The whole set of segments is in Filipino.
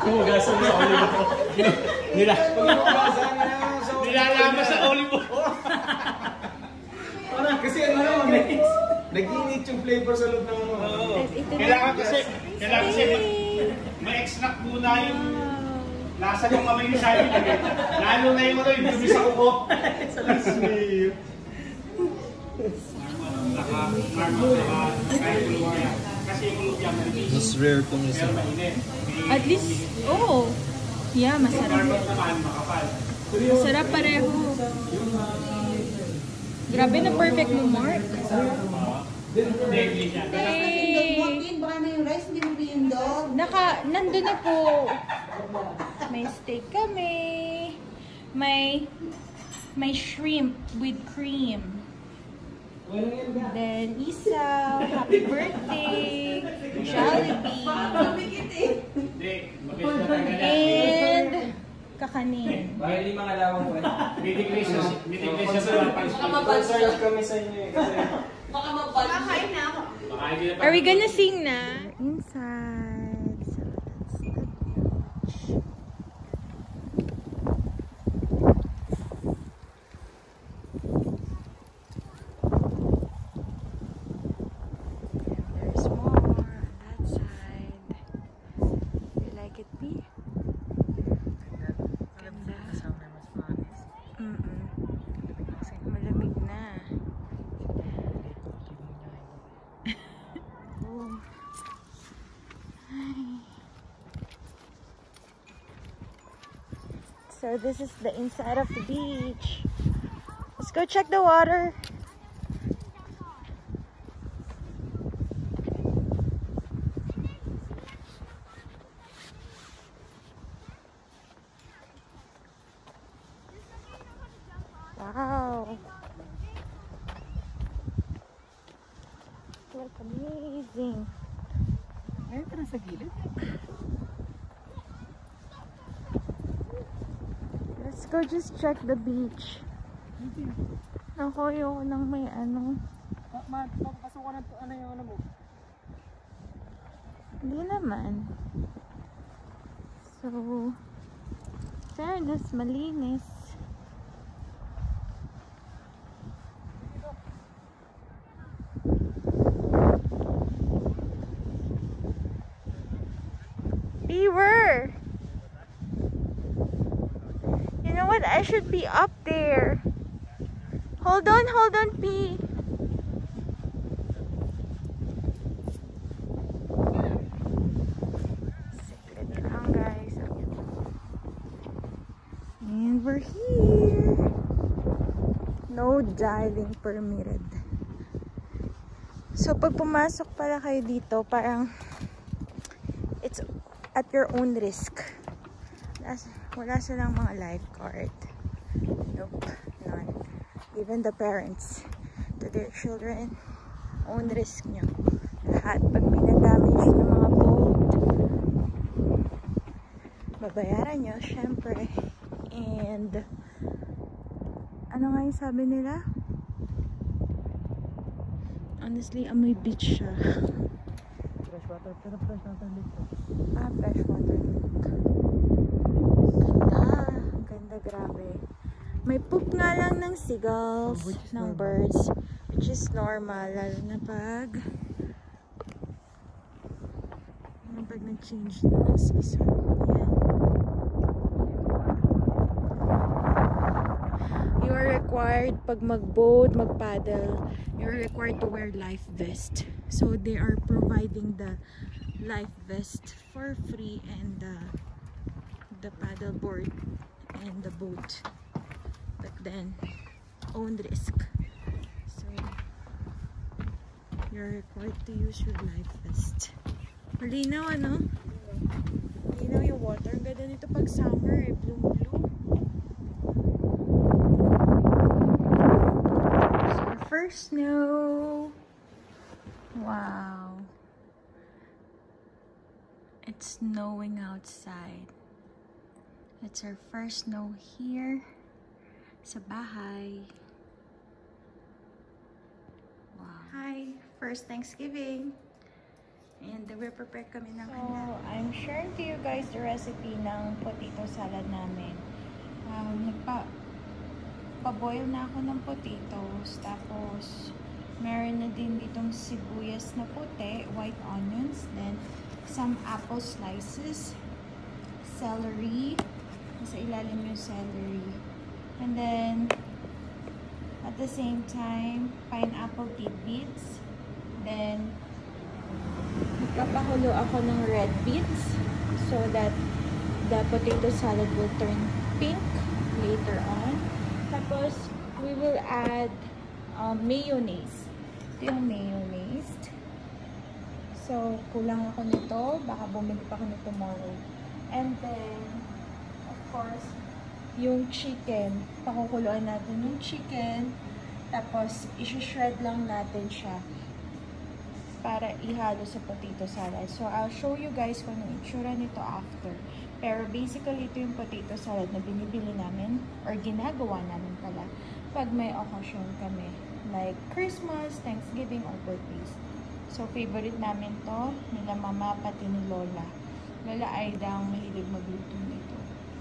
Hugasan mo sa olive oil. Nilalaman sa olive oil. Kasi ano naman, nag-init yung flavor sa loob ng ano. Kailangan kasi ma-extract muna yung lasa ng kamay ni Simon. Lalo na yung yung dumi sa kuko. Sa lasmi. Kasi yung lumpia manipis. Mas rare itong isa. At least, oh. Yeah, masarap. Masarap pareho. Grabe na perfect mo, Mark. Hey! Baka na yung rice, hindi mo biyundog. Nandun na po. May steak kami. May shrimp with cream. Then, isaw, happy birthday, Jollibee, and kakanin. Bakit yung mga lawang ko eh? Bitiglis siya sa Concerned kami sa inyo eh. Baka mabalik. Na ako. Are we gonna sing na? Inside. So that's the beach. There's more on that side. You like it, B? Ganda. Malamig na. So this is the inside of the beach. Let's go check the water. Wow. Look amazing. Ayun ka na sa gilid. Let's go just check the beach. Ako yung nang may ano. Papapasukan na ano yung ano mo? Hindi naman. So, fairness, malinis. Beaver! You know what? I should be up there. Hold on, P. Secret lang, guys. And we're here. No diving permitted. So, pag pumasok pala kayo dito, parang it's at your own risk. Wala silang mga lifeguard. Nope, none. Even the parents to their children, own risk nyo. Lahat. Pag may na-damage ng mga boat, babayaran nyo, syempre. And, ano nga yung sabi nila? Honestly, amoy beach siya. Freshwater, pero freshwater dito. Ah, freshwater lake. Ganda, grabe. May poop nga lang ng seagulls, ng birds, which is normal, lalo na pag nag-change na ng season. Yan. You are required, pag mag-boat, mag-paddle, you're required to wear life vest. So, they are providing the life vest for free and the paddle board and the boat, but then own risk. So you're required to use your life vest. Malinaw, ano? Malinaw yung water. Ang ganda nito pag summer, eh. Blue. So first snow. Wow. It's snowing outside. It's our first snow here sa bahay. Wow. Hi! First Thanksgiving. And we prepare kami ng handa. I'm sharing to you guys the recipe ng potato salad namin. Nagpa-boil na ako ng potatoes. Tapos, meron na din ditong sibuyas na puti, white onions, then some apple slices, celery, nasa ilalim yung celery, and then at the same time, pineapple tidbits. Then, nagpapakulo ako ng red beets so that the potato salad will turn pink later on. Tapos, we will add mayonnaise. Ito yung mayonnaise. So, kulang ako nito. Baka bumili pa ako nito tomorrow. And then, of course, yung chicken. Pakukuluan natin yung chicken. Tapos, isi-shred lang natin siya para ihalo sa potato salad. So, I'll show you guys kung anong itsura nito after. Pero basically, ito yung potato salad na binibili namin or ginagawa namin pala pag may occasion kami. Like Christmas, Thanksgiving, or birthdays. So, favorite namin to nila mama pati ni Lola. Lola ay daw mahilig magluto nito.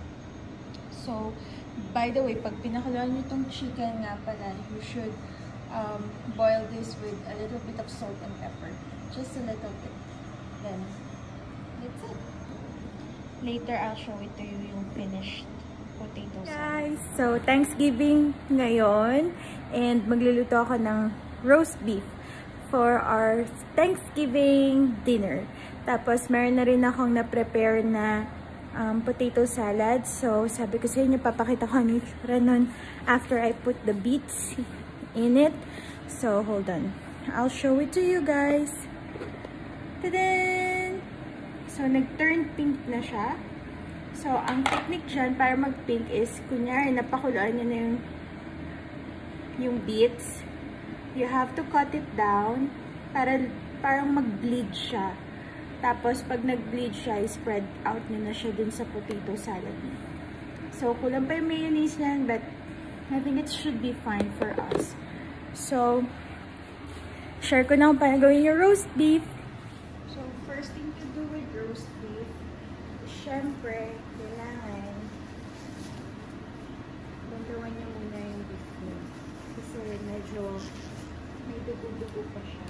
So, by the way, pag pinakuluan nyo itong chicken nga pala, you should boil this with a little bit of salt and pepper. Just a little bit. Then, that's it. Later, I'll show it to you yung finished potato salad. Guys, so Thanksgiving ngayon. And magluluto ako ng roast beef for our Thanksgiving dinner. Tapos, meron na rin akong na-prepare na potato salad. So, sabi ko sa inyo, papakita ko ano yung nun after I put the beets in it. So, hold on. I'll show it to you guys. Ta-da! So, nag-turn pink na siya. So, ang technique dyan para mag-pink is, kunyari, napakuluan nyo na yung beets. You have to cut it down para parang mag-bleed siya. Tapos, pag nag-bleed siya, spread out nyo na siya dun sa potato salad niya. So, kulang pa yung mayonnaise niyan, but I think it should be fine for us. So, share ko na kung paano gawin yung roast beef. So, first thing to do with roast beef, syempre, kailangan bandawan niyo muna yung beef niyo. Kasi medyo may dugo-dugo pa siya.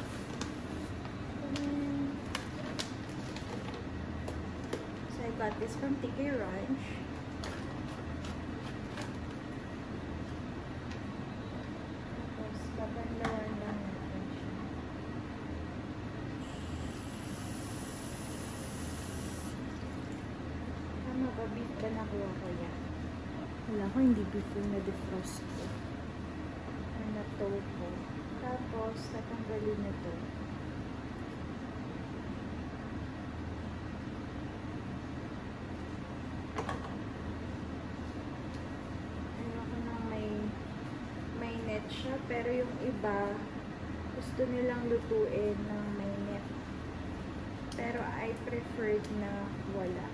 So, I got this from TK Ranch. Beef ba nakuha ko yan? Wala ko, hindi beef yung na-defrost ko. Na-tow ko. Tapos, tatanggalin na to. Ayoko na may net siya. Pero yung iba, gusto nilang lutuin ng may net. Pero I preferred na wala.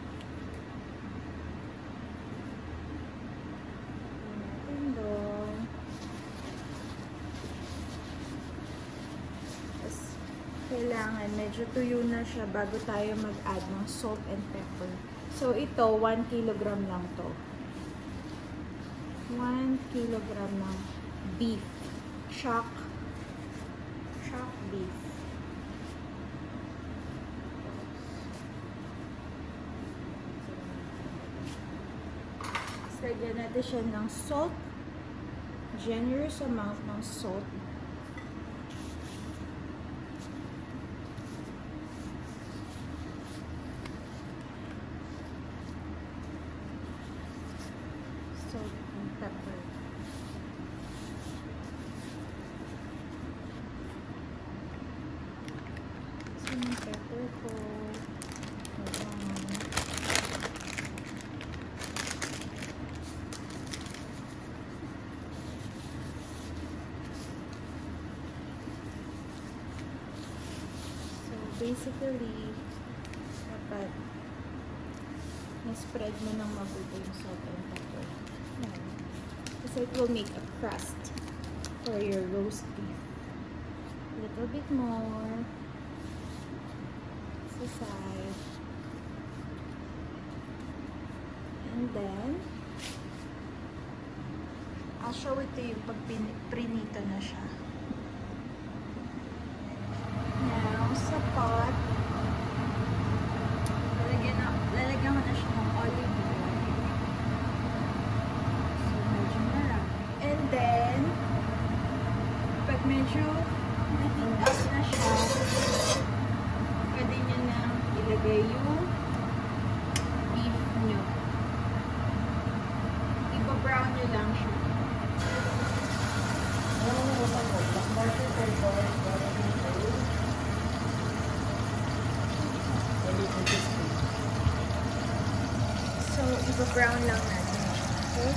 Kailangan medyo tuyo na siya bago tayo mag-add ng salt and pepper. So, ito, 1 kilogram lang to. 1 kilogram ng beef. Shock beef. So, lagyan natin siya ng salt. Generous amount ng salt. Salt and pepper. So, yung pepper ko. Basically, dapat na-spread mo ng mabuti yung salt and pepper. Kasi it will make a crust for your roast beef. A little bit more. Sa side. And then, I'll show it to you pag prinito na siya. Now, sa pot, lalagyan ko na siya ng olive oil. So, medyo marami. And then, pag medyo na-heat up na siya, pwede nyo na ilagay yung beef nyo. Iba-brown nyo lang siya. So, iba-brown lang natin siya. Okay?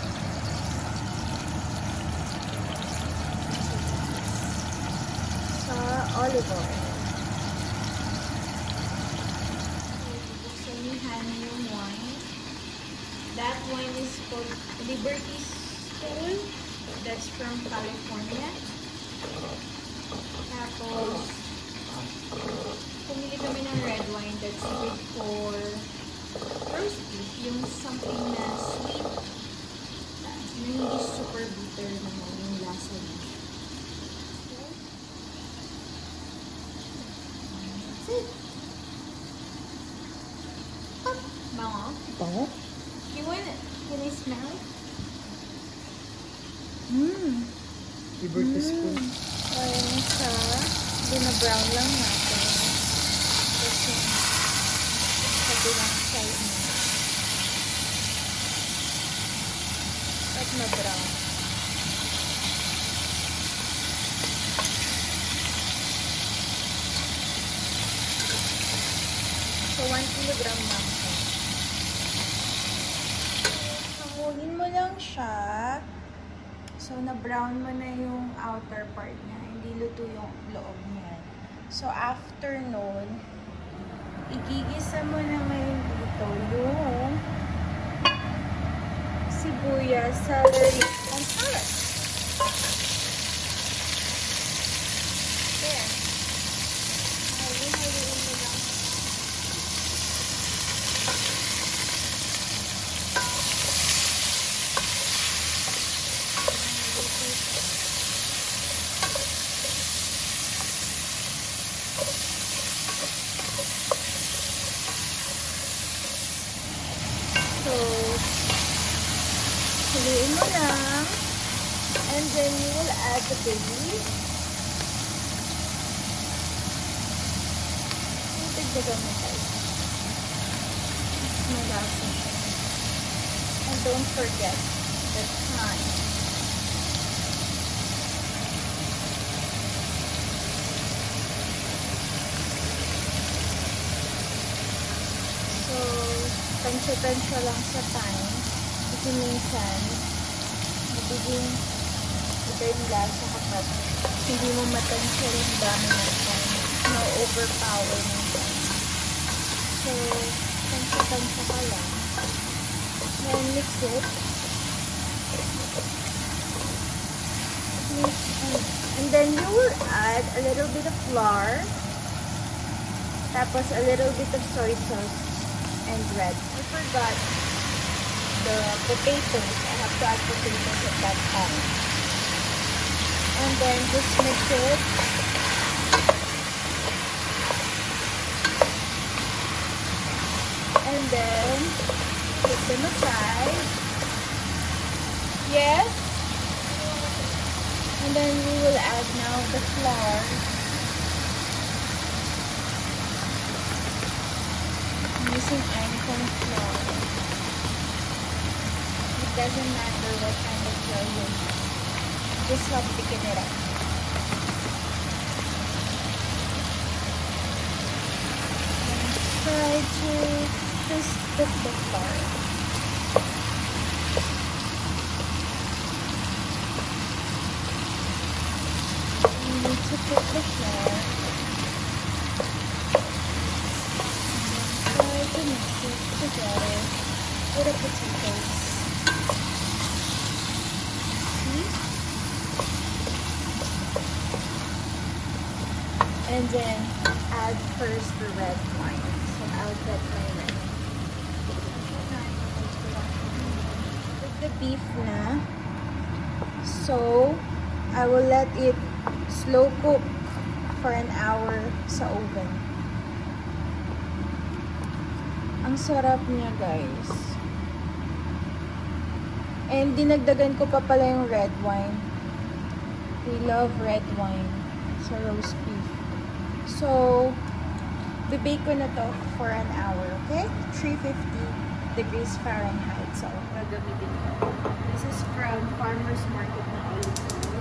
Sa olive oil. Samihan yung wine. That wine is called Liberty Soul. That's from California. Tapos, pumili kami ng red wine that's good for roast beef. Yung something na sweet. Na hindi super bitter naman yung lasa niya. That's it. Bango? Bango? You want it? Can I smell it? Liberty School. Ayan siya. Bina-brown lang natin. Kasi sabi lang side niya. At na-brown. So, 1 kilogram lang siya. Hanguin mo lang siya. So, na-brown mo na yung outer part niya. Hindi luto yung loob niya. So, after nun, igigisa mo na ngayon dito yung sibuyas, celery, and carrots. There. Haluin mo lang. So, haluin mo lang. And then you will add the baby. Dagdagan mo tayo. Malasa siya. And don't forget the thyme. So, tansya-tansya lang sa thyme. Kasi minsan, magiging iba yung lasa kapag hindi mo matansya yung dami ng thyme. Na-overpower ng thyme. So, tansya-tansya ka lang. Then, mix it. Mix and then you will add a little bit of flour. Tapos, a little bit of soy sauce and bread. I forgot the potatoes. I have to add potatoes at that time. And then just mix it. And then put them aside. Yes. And then we will add now the flour. Using corn flour. It doesn't matter what kind of flour you use. Just help thicken it up. And try to twist the flour. You need to put the flour. Try to mix it together with the potatoes. See? And then add first the red wine. So I'll get my red. beef na. So, I will let it slow cook for an hour sa oven. Ang sarap niya, guys. And dinagdagan ko pa pala yung red wine. We love red wine sa roast beef. So, bibake ko na to for an hour, okay? 350 degrees Fahrenheit. So, gagamitin ko. This is from Farmer's Market na olive oil.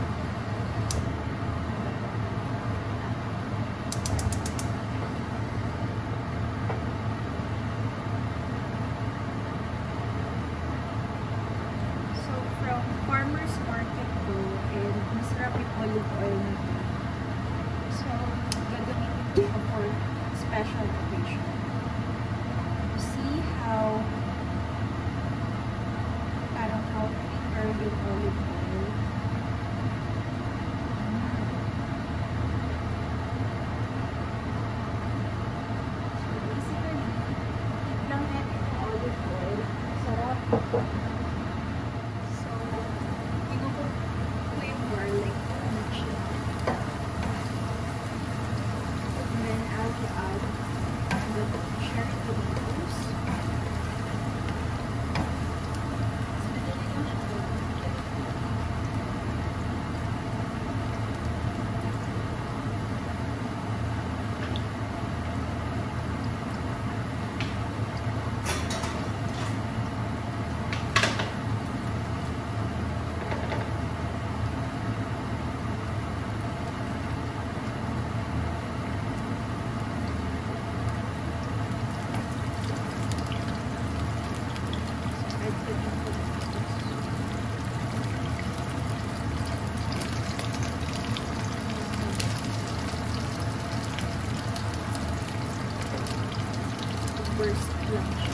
So, from Farmer's Market to, and masarap yung olive oil na to. So, gagamitin ko for special occasion. See how parang how thicker yung olive oil. So basically, heat lang natin yung olive oil. Sarap. So, kinukuk ko yung garlic. And then I'll add the cherry tomatoes. Burst lang siya.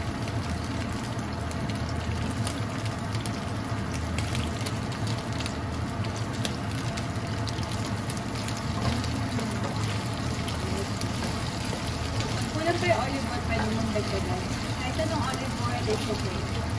Kulang pa yung olive oil, pwede mong dagdagan. Kahit anong olive oil, it's okay.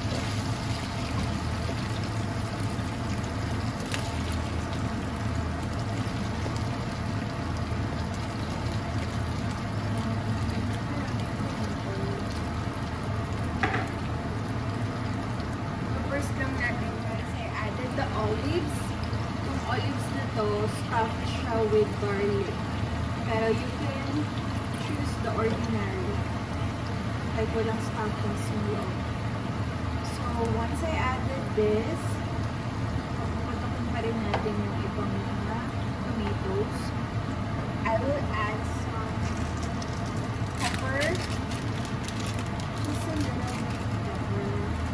First lang natin kasi I added the olives. Yung olives na to, stuffed siya with garlic. Pero you can choose the ordinary. Like walang stuffing sa loob. So, once I added this, patukin pa rin natin yung ibang mga tomatoes. I will add some pepper. Just a little pepper.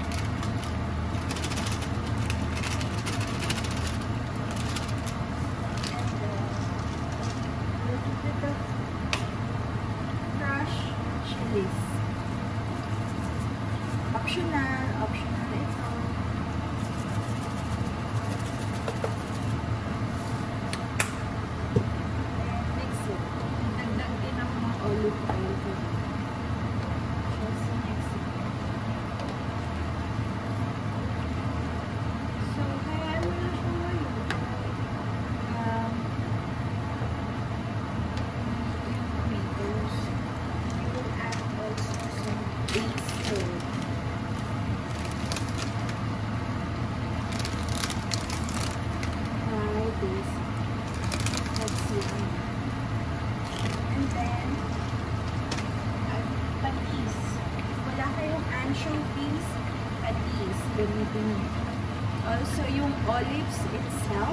Chilies. Optional ito. And mix it. Dagdag din ang mga olive oil ko. Just mix it. So, kaya mo na siya ngayon. Tomatoes. You will add also some basil. Try this. Let's see. And then, patis. Wala kayong anchovies, patis. Gamitin nyo. Also, yung olives itself,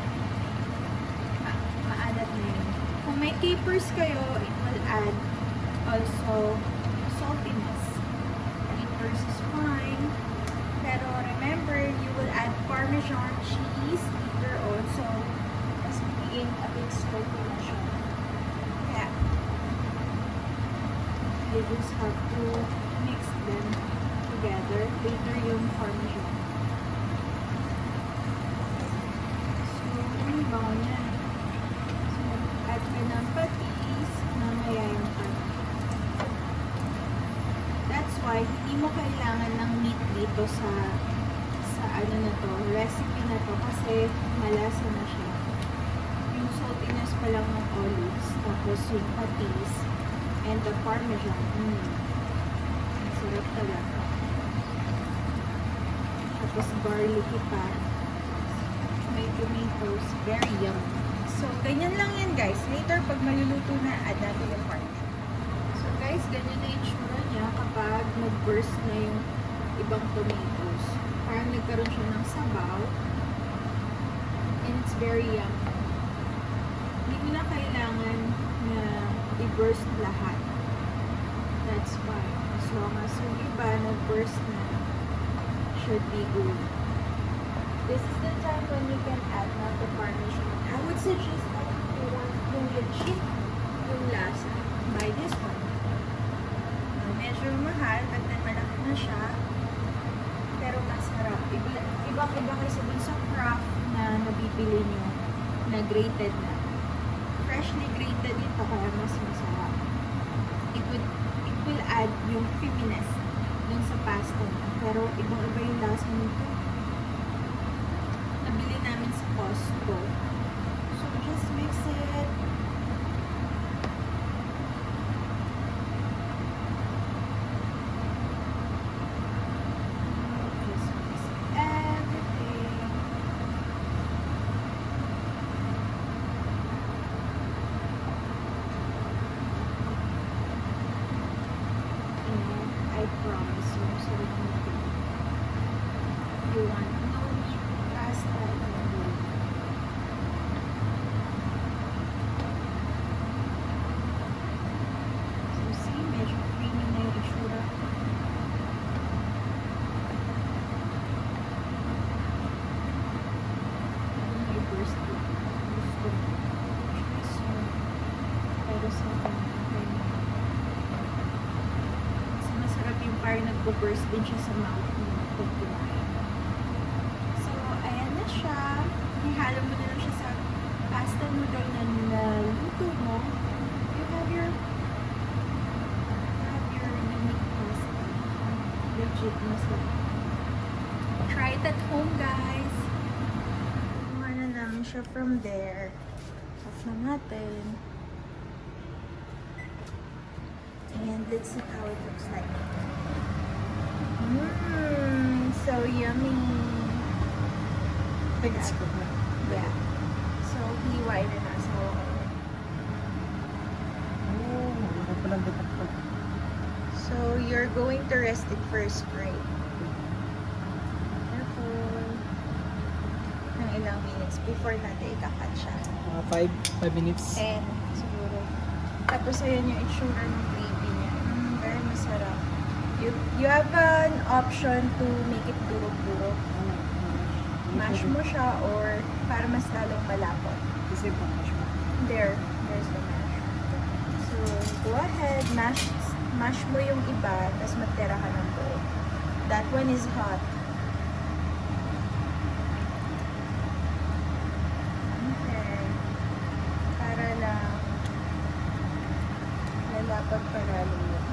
maalat na yun. Kung may capers kayo, it will add also saltiness. Capers is fine. Pero remember, you will add Parmesan cheese either also as being a bit salty na siya. Kaya, you just have to mix them together. Later yung Parmesan. So, yung baon na. So, add ka ng patis, mamaya yung patis. That's why, hindi mo kailangan ng meat dito sa ano na to, recipe na to kasi malasa na siya. Yung saltiness pa lang ng olives, tapos yung patis, and the parmesan. Ang sarap talaga. Tapos garlicky pa. May tomatoes. Very yummy. So, ganyan lang yan guys. Later, pag maluluto na, add natin yung parmesan. So guys, ganyan na yung tsura niya kapag nag-burst na yung ibang tomatoes. Parang nagkaroon siya ng sabaw. And it's very yummy. Hindi mo na kailangan na i-burst lahat. That's fine. As long as yung iba nag-burst na, should be good. This is the time when you can add na the parmesan. I would suggest that if you want yung legit yung lasa, buy this one. Medyo mahal, but then malaki na siya. Pero masarap. Ibang-iba kasi dun sa craft na nabibili nyo na grated na. Freshly grated ito kaya mas masarap. It will add yung creaminess dun sa pasta na. Pero ibang-iba yung lasa nito. Nabili namin sa Costco. So just mix it. I promise you, so you want no meat pasta and bowl. So see, medyo creamy na yung itsura. May burst lang. Gusto mo. Choice yun. Pero sa akin, masarap yung parang nagbo-burst din siya sa mouth mo pag kumain. So, ayan na siya. Ihalo mo na lang siya sa pasta noodle na naluto mo. You have your unique pasta. Legit masarap. Try it at home, guys. Kumuha na namin siya from there. Off na natin. And let's see how it looks like. So yummy. Yeah. So hiway na na. So you're going to rest it first, right? Careful. Ng ilang minutes before natin ikakat siya. 5 minutes. And siguro. Tapos ayan yung itsura ng gravy niya. Very masarap. You have an option to make it durog-durog. Mash mo siya or para mas lalong malapot. Kasi pa mash mo. There's the mash. So, go ahead, mash mo yung iba, tapos magtira ka ng buo. That one is hot. Okay. Para lang lalapot pa lalo yun.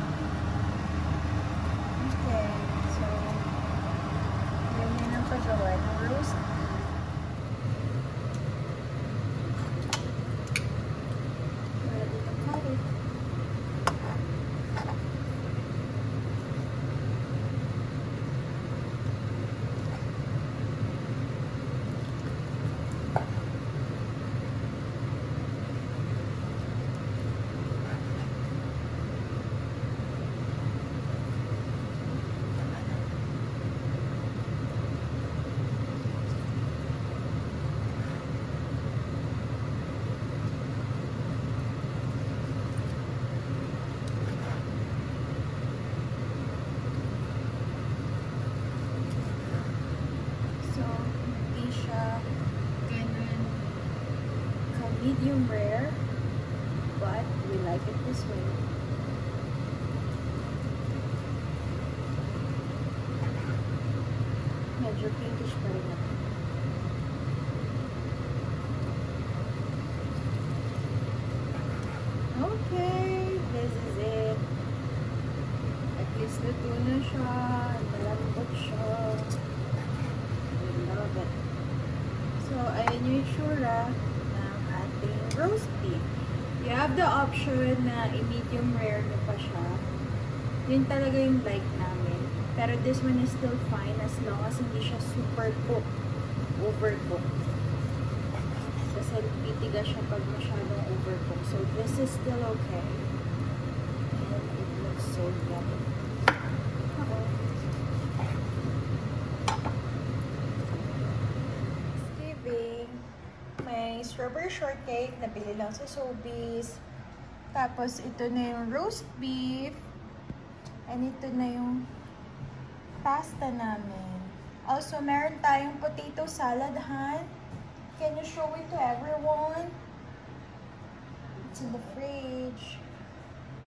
Okay. So, ganyan ang paggawa ng roast. Ready to cut it. Medium rare, but we like it this way. Medyo pinkish pa rin natin. Okay, this is it. At least luto na siya. Malambot siya. love it. So, ayan yung itsura ng ating roast beef. You have the option na i-medium rare nyo pa siya. Yun talaga yung like namin. Pero this one is still fine as long as hindi siya super cooked, overcooked. Kasi titigas siya pag masyadong overcooked. So this is still okay. And it looks so yummy. Thanksgiving. May strawberry shortcake. Nabili lang sa Sobeys. Tapos ito na yung roast beef. And ito na yung pasta namin. Also, meron tayong potato salad, Han. Can you show it to everyone? It's in the fridge.